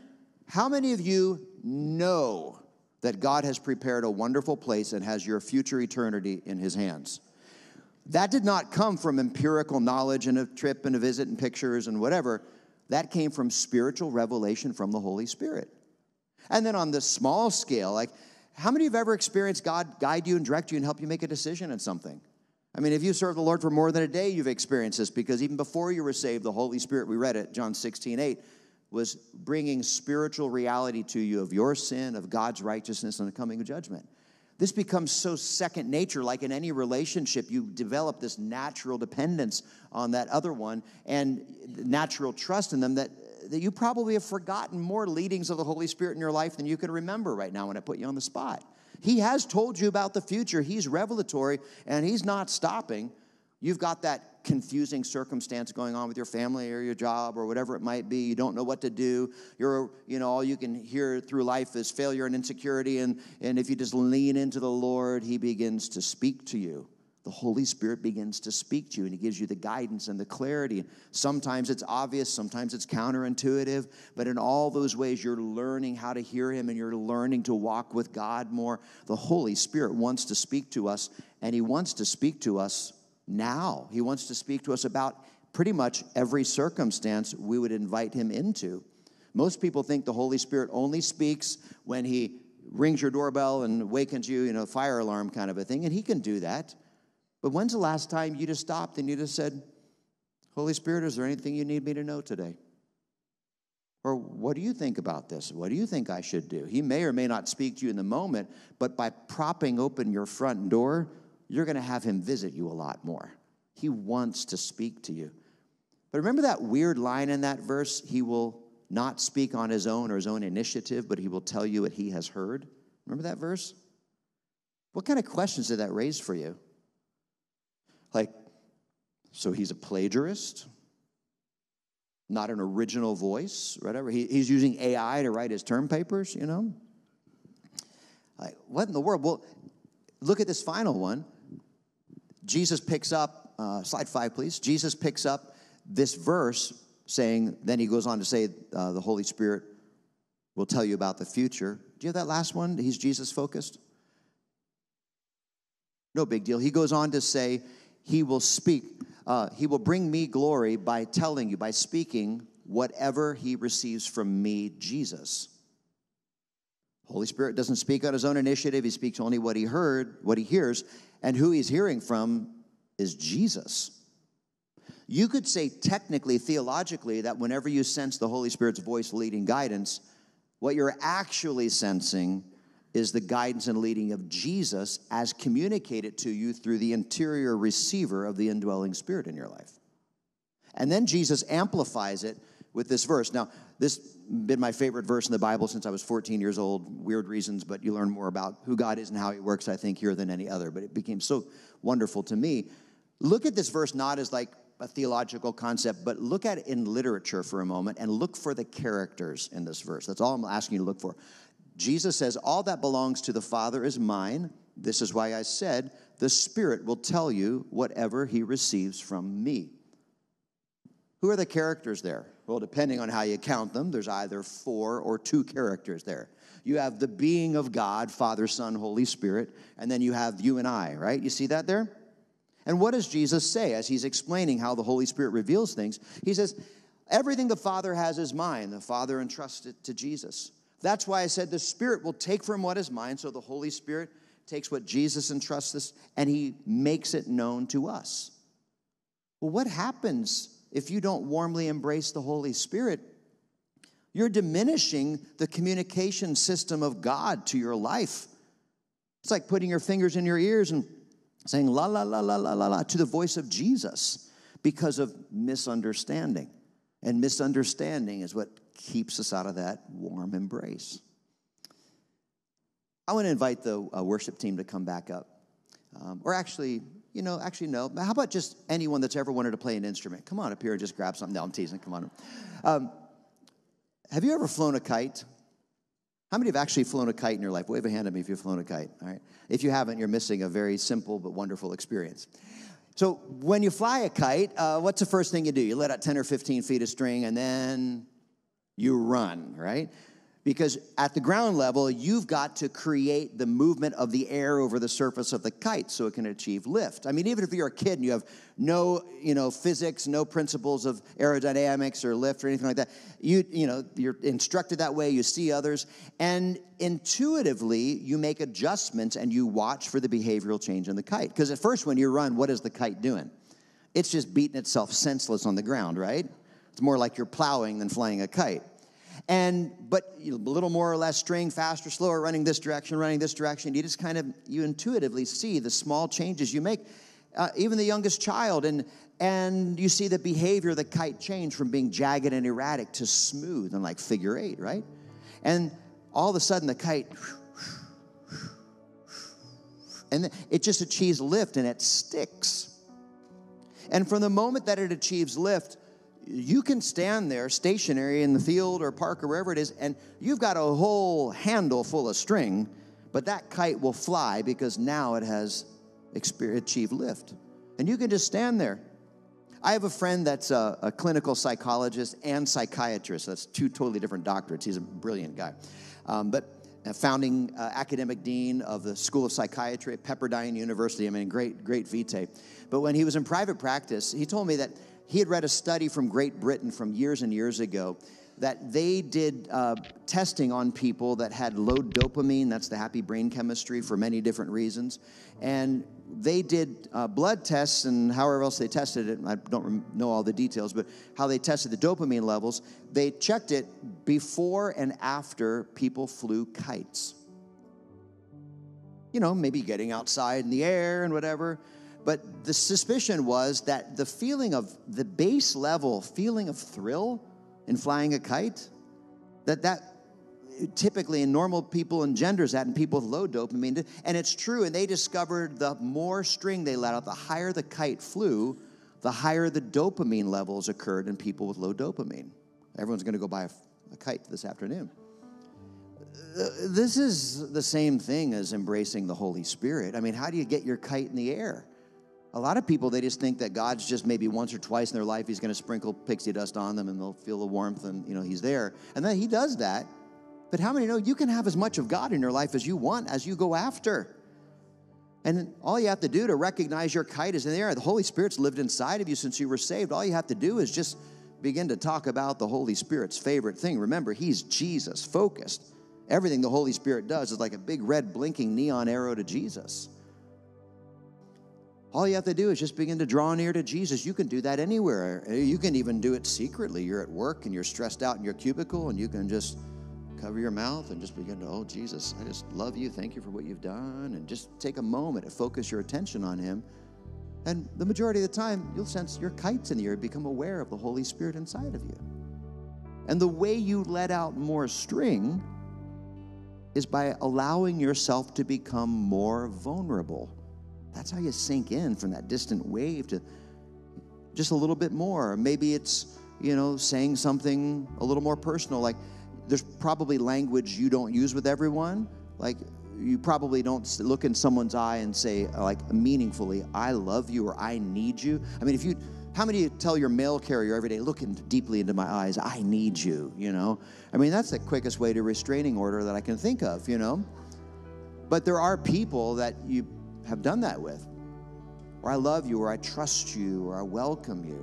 S2: How many of you know that God has prepared a wonderful place and has your future eternity in his hands? That did not come from empirical knowledge and a trip and a visit and pictures and whatever. That came from spiritual revelation from the Holy Spirit. And then on the small scale, like, how many of you have ever experienced God guide you and direct you and help you make a decision in something? I mean, if you serve the Lord for more than a day, you've experienced this, because even before you were saved, the Holy Spirit, we read it, John sixteen eight, was bringing spiritual reality to you of your sin, of God's righteousness, and the coming judgment. This becomes so second nature. Like in any relationship, you develop this natural dependence on that other one and natural trust in them that, that you probably have forgotten more leadings of the Holy Spirit in your life than you can remember right now when I put you on the spot. He has told you about the future. He's revelatory, and he's not stopping. You've got that confusing circumstance going on with your family or your job or whatever it might be. You don't know what to do. You're, you know, all you can hear through life is failure and insecurity. And, and if you just lean into the Lord, he begins to speak to you. The Holy Spirit begins to speak to you, and he gives you the guidance and the clarity. Sometimes it's obvious, sometimes it's counterintuitive, but in all those ways, you're learning how to hear him, and you're learning to walk with God more. The Holy Spirit wants to speak to us, and he wants to speak to us now. He wants to speak to us about pretty much every circumstance we would invite him into. Most people think the Holy Spirit only speaks when he rings your doorbell and wakens you, you know, fire alarm kind of a thing, and he can do that. But when's the last time you just stopped and you just said, Holy Spirit, is there anything you need me to know today? Or what do you think about this? What do you think I should do? He may or may not speak to you in the moment, but by propping open your front door, you're going to have him visit you a lot more. He wants to speak to you. But remember that weird line in that verse? He will not speak on his own or his own initiative, but he will tell you what he has heard. Remember that verse? What kind of questions did that raise for you? Like, so he's a plagiarist? Not an original voice, whatever. He, he's using A I to write his term papers, you know? Like, what in the world? Well, look at this final one. Jesus picks up, uh, slide five, please. Jesus picks up this verse saying, then he goes on to say, uh, the Holy Spirit will tell you about the future. Do you have that last one? He's Jesus focused? No big deal. He goes on to say, he will speak, uh, he will bring me glory by telling you, by speaking whatever he receives from me, Jesus. Holy Spirit doesn't speak on his own initiative. He speaks only what he heard, what he hears, and who he's hearing from is Jesus. You could say technically, theologically, that whenever you sense the Holy Spirit's voice, leading, guidance, what you're actually sensing is the guidance and leading of Jesus as communicated to you through the interior receiver of the indwelling Spirit in your life. And then Jesus amplifies it with this verse. Now, this has been my favorite verse in the Bible since I was fourteen years old. Weird reasons, but you learn more about who God is and how he works, I think, here than any other. But it became so wonderful to me. Look at this verse not as like a theological concept, but look at it in literature for a moment and look for the characters in this verse. That's all I'm asking you to look for. Jesus says, all that belongs to the Father is mine. This is why I said, the Spirit will tell you whatever he receives from me. Who are the characters there? Well, depending on how you count them, there's either four or two characters there. You have the being of God, Father, Son, Holy Spirit, and then you have you and I, right? You see that there? And what does Jesus say as he's explaining how the Holy Spirit reveals things? He says, everything the Father has is mine. The Father entrusts it to Jesus. That's why I said the Spirit will take from what is mine, so the Holy Spirit takes what Jesus entrusts us, and he makes it known to us. Well, what happens if you don't warmly embrace the Holy Spirit? You're diminishing the communication system of God to your life. It's like putting your fingers in your ears and saying la, la, la, la, la, la, la to the voice of Jesus because of misunderstanding. And misunderstanding is what keeps us out of that warm embrace. I want to invite the uh, worship team to come back up. Um, or actually, you know, actually no. How about just anyone that's ever wanted to play an instrument? Come on up here and just grab something. No, I'm teasing. Come on. Um, have you ever flown a kite? How many have actually flown a kite in your life? Wave a hand at me if you've flown a kite. All right. If you haven't, you're missing a very simple but wonderful experience. So when you fly a kite, uh, what's the first thing you do? You let out ten or fifteen feet of string, and then you run, right? Because at the ground level, you've got to create the movement of the air over the surface of the kite so it can achieve lift. I mean, even if you're a kid and you have no, you know, physics, no principles of aerodynamics or lift or anything like that, you, you know, you're instructed that way, you see others, and intuitively, you make adjustments and you watch for the behavioral change in the kite. Because at first, when you run, what is the kite doing? It's just beating itself senseless on the ground, right? It's more like you're plowing than flying a kite. And, but a little more or less string, faster, slower, running this direction, running this direction. You just kind of, you intuitively see the small changes you make, uh, even the youngest child. And, and you see the behavior of the kite change from being jagged and erratic to smooth and like figure eight, right? And all of a sudden the kite, and it just achieves lift and it sticks. And from the moment that it achieves lift, you can stand there stationary in the field or park or wherever it is, and you've got a whole handle full of string, but that kite will fly because now it has achieved lift. And you can just stand there. I have a friend that's a, a clinical psychologist and psychiatrist. That's two totally different doctorates. He's a brilliant guy. Um, but a founding uh, academic dean of the School of Psychiatry at Pepperdine University. I mean, great, great vitae. But when he was in private practice, he told me that he had read a study from Great Britain from years and years ago that they did uh, testing on people that had low dopamine, that's the happy brain chemistry, for many different reasons. And they did uh, blood tests, and however else they tested it, I don't rem- know all the details, but how they tested the dopamine levels, they checked it before and after people flew kites. You know, maybe getting outside in the air and whatever. But the suspicion was that the feeling of, the base level feeling of thrill in flying a kite, that that typically in normal people engenders that in people with low dopamine. And it's true, and they discovered the more string they let out, the higher the kite flew, the higher the dopamine levels occurred in people with low dopamine. Everyone's going to go buy a, a kite this afternoon. This is the same thing as embracing the Holy Spirit. I mean, how do you get your kite in the air? A lot of people, they just think that God's just maybe once or twice in their life, he's going to sprinkle pixie dust on them and they'll feel the warmth and, you know, he's there. And then he does that. But how many know you can have as much of God in your life as you want as you go after? And all you have to do to recognize your kite is in the air. The Holy Spirit's lived inside of you since you were saved. All you have to do is just begin to talk about the Holy Spirit's favorite thing. Remember, he's Jesus focused. Everything the Holy Spirit does is like a big red blinking neon arrow to Jesus. All you have to do is just begin to draw near to Jesus. You can do that anywhere. You can even do it secretly. You're at work and you're stressed out in your cubicle and you can just cover your mouth and just begin to, oh, Jesus, I just love you. Thank you for what you've done. And just take a moment to focus your attention on him. And the majority of the time, you'll sense your kite's in the air, become aware of the Holy Spirit inside of you. And the way you let out more string is by allowing yourself to become more vulnerable. That's how you sink in from that distant wave to just a little bit more. Maybe it's, you know, saying something a little more personal. Like, there's probably language you don't use with everyone. Like, you probably don't look in someone's eye and say, like, meaningfully, I love you or I need you. I mean, if you, how many of you tell your mail carrier every day, look in, deeply into my eyes, I need you, you know? I mean, that's the quickest way to restraining order that I can think of, you know? But there are people that you have done that with, or I love you, or I trust you, or I welcome you.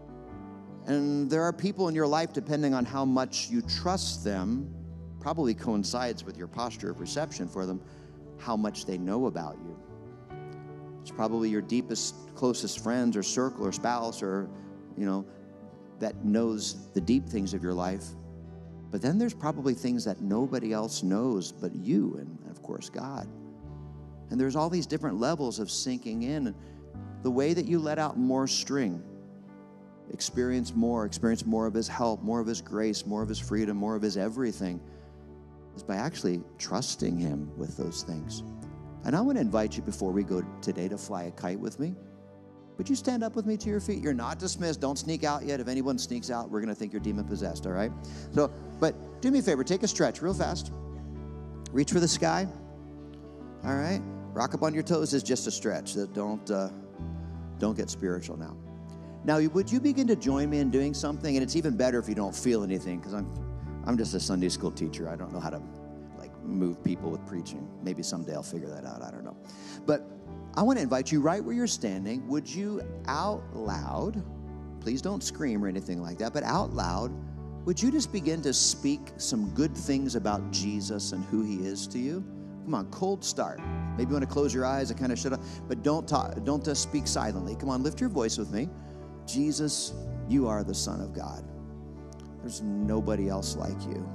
S2: And there are people in your life, depending on how much you trust them, probably coincides with your posture of reception for them, how much they know about you. It's probably your deepest, closest friends or circle or spouse or, you know, that knows the deep things of your life. But then there's probably things that nobody else knows but you and, of course, God. And there's all these different levels of sinking in. And the way that you let out more string, experience more, experience more of his help, more of his grace, more of his freedom, more of his everything, is by actually trusting him with those things. And I want to invite you before we go today to fly a kite with me. Would you stand up with me to your feet? You're not dismissed. Don't sneak out yet. If anyone sneaks out, we're going to think you're demon-possessed, all right? So, but do me a favor. Take a stretch real fast. Reach for the sky. All right? Rock up on your toes is just a stretch. That don't, uh, don't get spiritual now. Now, would you begin to join me in doing something? And it's even better if you don't feel anything, because I'm, I'm just a Sunday school teacher. I don't know how to like move people with preaching. Maybe someday I'll figure that out. I don't know. But I want to invite you right where you're standing. Would you out loud, please don't scream or anything like that, but out loud, would you just begin to speak some good things about Jesus and who he is to you? Come on, cold start. Maybe you want to close your eyes and kind of shut up, but don't talk, don't just speak silently. Come on, lift your voice with me. Jesus, you are the Son of God. There's nobody else like you.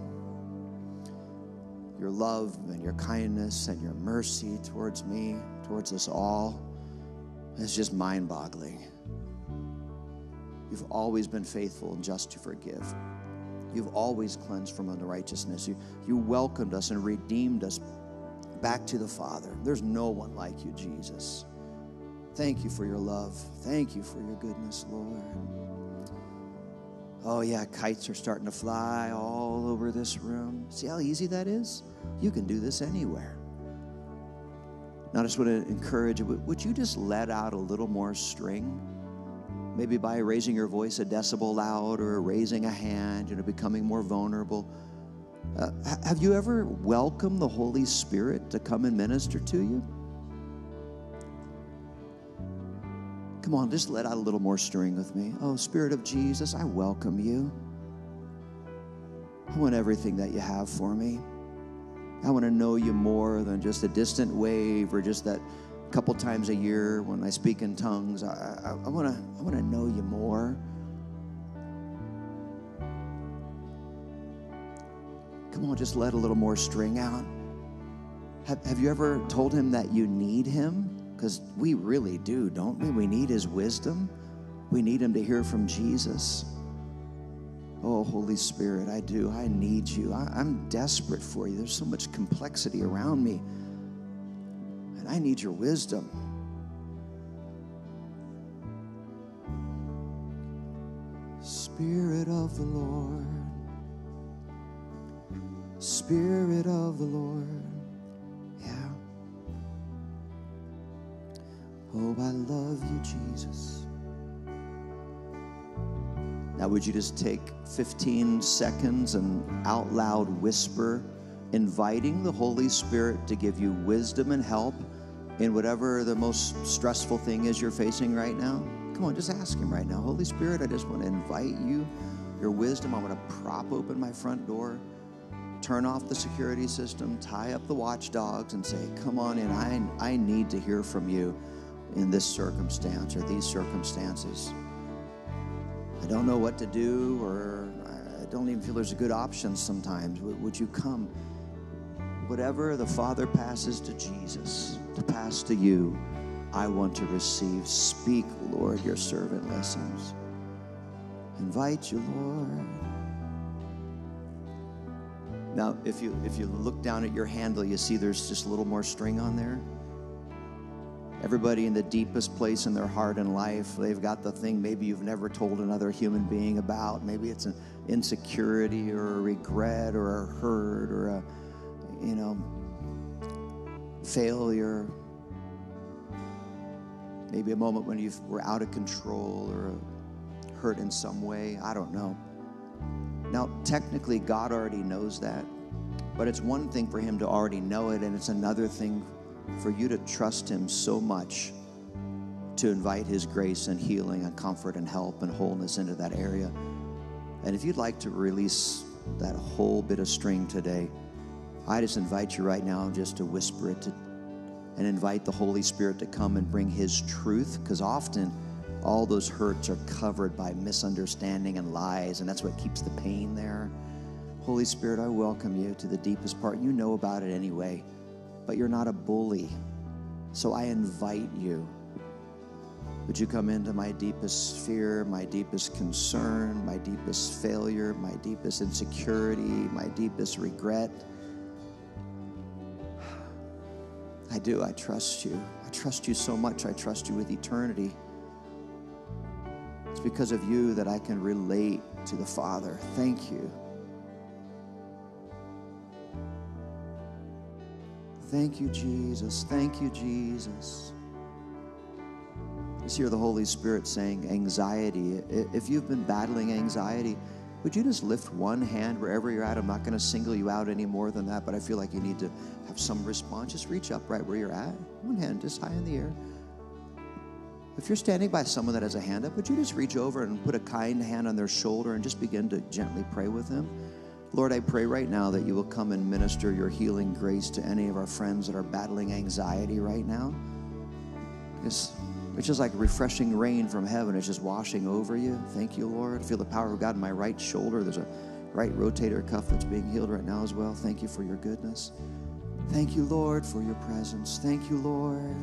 S2: Your love and your kindness and your mercy towards me, towards us all, is just mind-boggling. You've always been faithful and just to forgive. You've always cleansed from unrighteousness. You, you welcomed us and redeemed us back to the Father. There's no one like you, Jesus. Thank you for your love. Thank you for your goodness, Lord. Oh, yeah, kites are starting to fly all over this room. See how easy that is? You can do this anywhere. Now, I just want to encourage you, would you just let out a little more string? Maybe by raising your voice a decibel loud or raising a hand, you know, becoming more vulnerable. Uh, have you ever welcomed the Holy Spirit to come and minister to you? Come on, just let out a little more string with me. Oh, Spirit of Jesus, I welcome you. I want everything that you have for me. I want to know you more than just a distant wave or just that couple times a year when I speak in tongues. I, I, I want to I want to know you more. Come on, just let a little more string out. Have, have you ever told him that you need him? Because we really do, don't we? We need his wisdom. We need him to hear from Jesus. Oh, Holy Spirit, I do. I need you. I, I'm desperate for you. There's so much complexity around me. And I need your wisdom. Spirit of the Lord. Spirit of the Lord. Yeah. Oh, I love you, Jesus. Now, would you just take fifteen seconds and out loud whisper, inviting the Holy Spirit to give you wisdom and help in whatever the most stressful thing is you're facing right now? Come on, just ask him right now. Holy Spirit, I just want to invite you, your wisdom. I want to prop open my front door, turn off the security system, tie up the watchdogs, and say, come on in. I, I need to hear from you in this circumstance or these circumstances. I don't know what to do, or I don't even feel there's a good option sometimes. Would you come? Whatever the Father passes to Jesus, to pass to you, I want to receive. Speak, Lord, your servant listens. Invite you, Lord. Now, if you if you look down at your handle, you see there's just a little more string on there. Everybody in the deepest place in their heart and life, they've got the thing maybe you've never told another human being about. Maybe it's an insecurity or a regret or a hurt or a, you know, failure. Maybe a moment when you were out of control or hurt in some way. I don't know. Now, technically, God already knows that, but it's one thing for him to already know it, and it's another thing for you to trust him so much to invite his grace and healing and comfort and help and wholeness into that area. And if you'd like to release that whole bit of string today, I just invite you right now just to whisper it to, and invite the Holy Spirit to come and bring his truth, because often all those hurts are covered by misunderstanding and lies, and that's what keeps the pain there. Holy Spirit, I welcome you to the deepest part. You know about it anyway, but you're not a bully. So I invite you. Would you come into my deepest fear, my deepest concern, my deepest failure, my deepest insecurity, my deepest regret? I do. I trust you. I trust you so much. I trust you with eternity. It's because of you that I can relate to the Father. Thank you. Thank you, Jesus. Thank you, Jesus. Just hear the Holy Spirit saying anxiety. If you've been battling anxiety, would you just lift one hand wherever you're at? I'm not going to single you out any more than that, but I feel like you need to have some response. Just reach up right where you're at. One hand just high in the air. If you're standing by someone that has a hand up, would you just reach over and put a kind hand on their shoulder and just begin to gently pray with them? Lord, I pray right now that you will come and minister your healing grace to any of our friends that are battling anxiety right now. It's, it's just like refreshing rain from heaven. It's just washing over you. Thank you, Lord. I feel the power of God in my right shoulder. There's a right rotator cuff that's being healed right now as well. Thank you for your goodness. Thank you, Lord, for your presence. Thank you, Lord.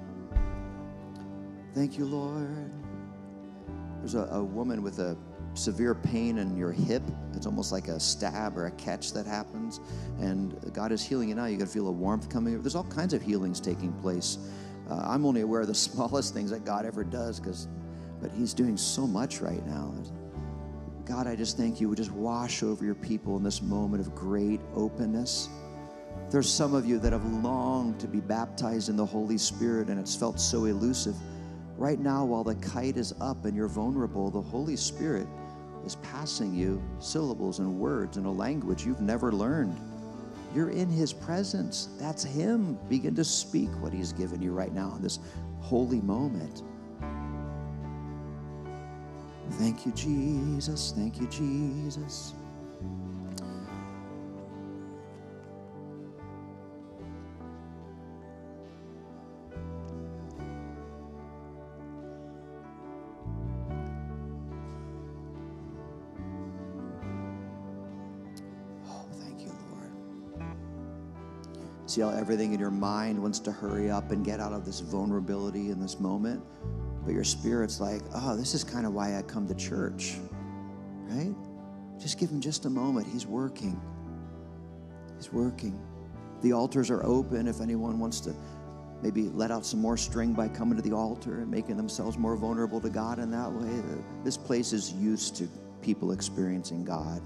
S2: Thank you, Lord. There's a, a woman with a severe pain in your hip. It's almost like a stab or a catch that happens. And God is healing you now. You're going to feel a warmth coming. There's all kinds of healings taking place. Uh, I'm only aware of the smallest things that God ever does, because, but he's doing so much right now. God, I just thank you. We just wash over your people in this moment of great openness. There's some of you that have longed to be baptized in the Holy Spirit, and it's felt so elusive. Right now, while the kite is up and you're vulnerable, the Holy Spirit is passing you syllables and words in a language you've never learned. You're in his presence. That's him. Begin to speak what he's given you right now in this holy moment. Thank you, Jesus. Thank you, Jesus. See how everything in your mind wants to hurry up and get out of this vulnerability in this moment? But your spirit's like, oh, this is kind of why I come to church, right? Just give him just a moment. He's working. He's working. The altars are open if anyone wants to maybe let out some more string by coming to the altar and making themselves more vulnerable to God in that way. This place is used to people experiencing God.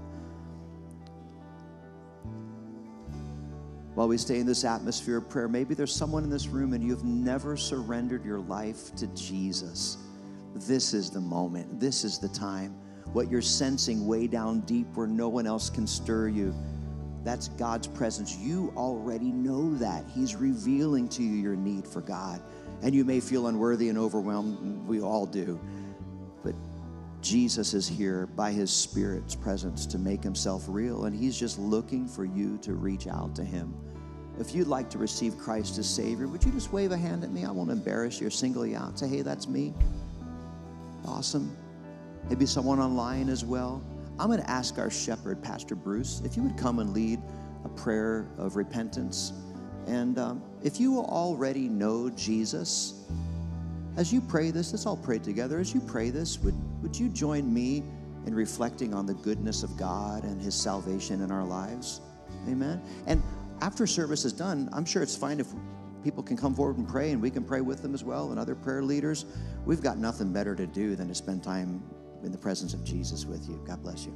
S2: While we stay in this atmosphere of prayer, maybe there's someone in this room and you've never surrendered your life to Jesus. This is the moment. This is the time. What you're sensing way down deep where no one else can stir you, that's God's presence. You already know that. He's revealing to you your need for God. And you may feel unworthy and overwhelmed. We all do. But Jesus is here by his Spirit's presence to make himself real. And he's just looking for you to reach out to him. If you'd like to receive Christ as Savior, would you just wave a hand at me? I won't embarrass you or single you out. Say, hey, that's me. Awesome. Maybe someone online as well. I'm going to ask our shepherd, Pastor Bruce, if you would come and lead a prayer of repentance. And um, if you already know Jesus, as you pray this, let's all pray together. As you pray this, would, would you join me in reflecting on the goodness of God and his salvation in our lives? Amen. And after service is done, I'm sure it's fine if people can come forward and pray, and we can pray with them as well, and other prayer leaders. We've got nothing better to do than to spend time in the presence of Jesus with you. God bless you.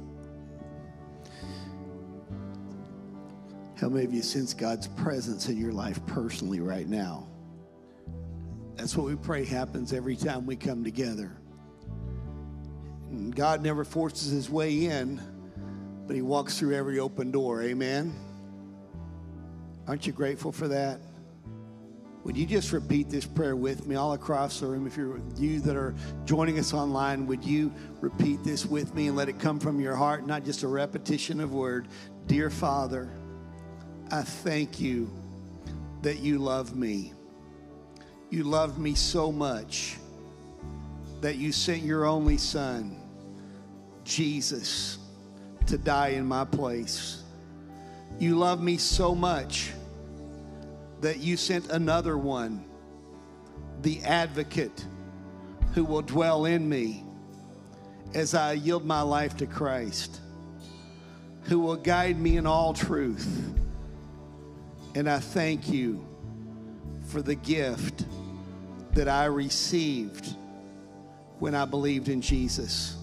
S1: How many of you sense God's presence in your life personally right now? That's what we pray happens every time we come together. And God never forces his way in, but he walks through every open door. Amen? Aren't you grateful for that? Would you just repeat this prayer with me all across the room? If you're you that are joining us online, would you repeat this with me and let it come from your heart, not just a repetition of word? Dear Father, I thank you that you love me. You loved me so much that you sent your only son, Jesus, to die in my place. You love me so much that you sent another one, the advocate, who will dwell in me as I yield my life to Christ, who will guide me in all truth. And I thank you for the gift that I received when I believed in Jesus.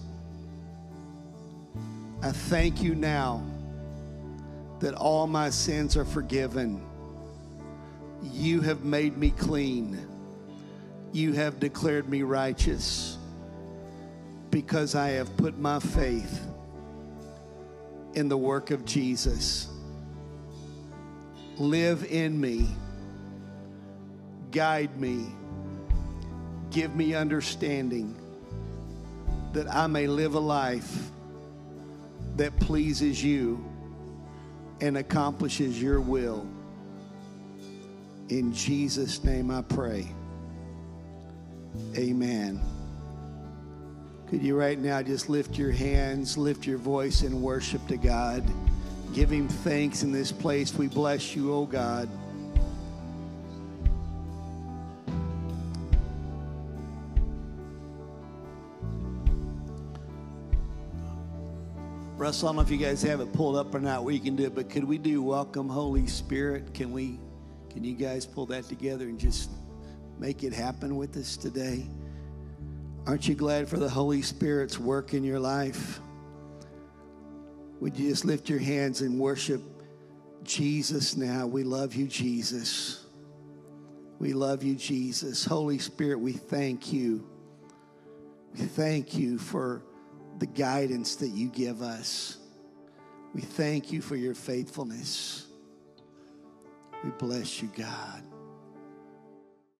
S1: I thank you now that all my sins are forgiven. You have made me clean. You have declared me righteous because I have put my faith in the work of Jesus. Live in me. Guide me. Give me understanding that I may live a life that pleases you and accomplishes your will. In Jesus' name I pray. Amen. Could you right now just lift your hands, lift your voice in worship to God. Give him thanks in this place. We bless you, oh God. Russell, I don't know if you guys have it pulled up or not where you can do it, but could we do Welcome Holy Spirit? Can we, can you guys pull that together and just make it happen with us today? Aren't you glad for the Holy Spirit's work in your life? Would you just lift your hands and worship Jesus now? We love you, Jesus. We love you, Jesus. Holy Spirit, we thank you. We thank you for the guidance that you give us. We thank you for your faithfulness. We bless you, God.